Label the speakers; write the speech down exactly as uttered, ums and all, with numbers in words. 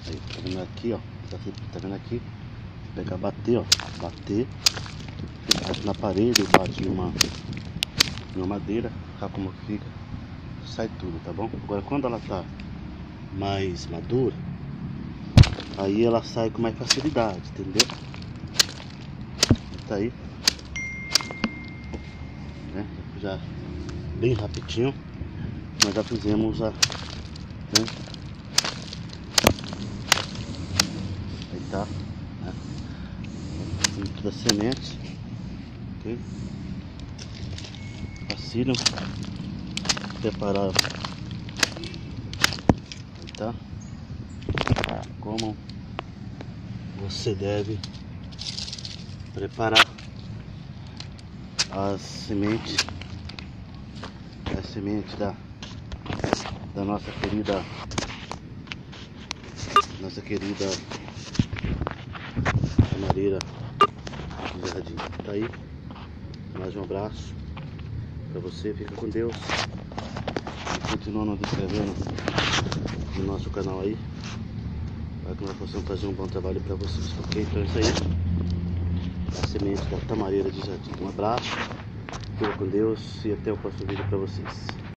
Speaker 1: Aí, tá vendo aqui, ó? Tá, tá vendo aqui? Pegar, bater, ó. Bater. Bate na parede, bate numa, numa madeira. Olha como fica. Sai tudo, tá bom? Agora quando ela tá mais madura, aí ela sai com mais facilidade, entendeu? Tá aí, né? Já bem rapidinho nós já fizemos a, né? Aí tá, né? Toda a semente, ok? Facilham preparar. Aí tá, como você deve preparar as sementes, a semente da, da nossa querida, nossa querida camareira de jardim. Tá aí, mais um abraço para você, fica com Deus e continua nos inscrevendo no nosso canal aí, para que nós possamos fazer um bom trabalho para vocês, ok? Então é isso aí. A semente da tamareira de jardim. Um abraço, fica com Deus e até o próximo vídeo para vocês.